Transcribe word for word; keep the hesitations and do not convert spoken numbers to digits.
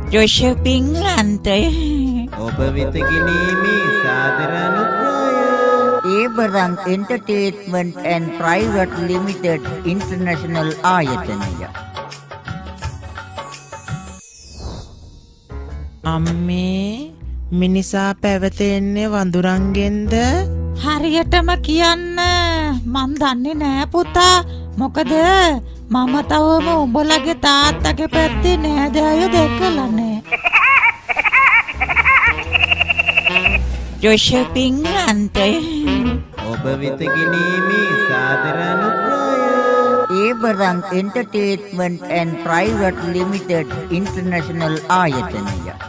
ජොෂපින් ලන්තය ඔබ වෙත ගෙනීමේ සාදර අනුග්‍රහය. ඒබරං entertainment and private limited international ආයතනය. අම්මේ මිනිසා පැවතෙන්නේ වඳුරන්ගෙන්ද? හරියටම කියන්න මන් දන්නේ නෑ පුතා. මොකද මම තවම උඹලගේ තාත්තගේ පැත්තේ නෑදෑයෝ දැකලා නෑ. ජොෂපින් ලන්තය ඔබ වෙත ගෙනීමේ සාදර අනුග්‍රහය. ඒබරං entertainment and private limited international ආයතනය.